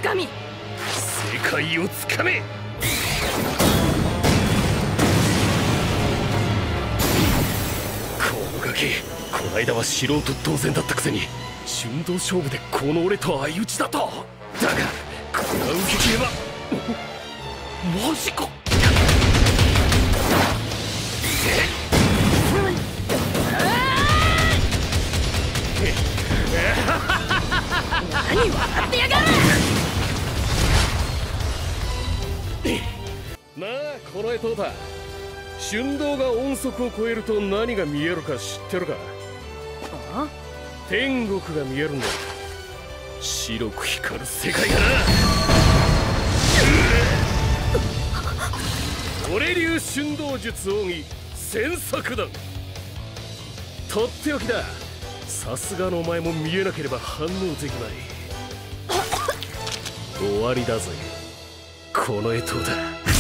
かみ、 世界をつかめ。このガキ、こないだは素人同然だったくせに瞬動勝負でこの俺と相打ちだと。だがこれは受け切ればマジか。 何笑ってやがる。 なあこの絵トータ、瞬動が音速を超えると何が見えるか知ってるか。 あ、 天国が見えるんだ。白く光る世界がな。俺流瞬動術奥義千作弾、とっておきだ。さすがのお前も見えなければ反応できまい。終わりだぜこの絵トータ。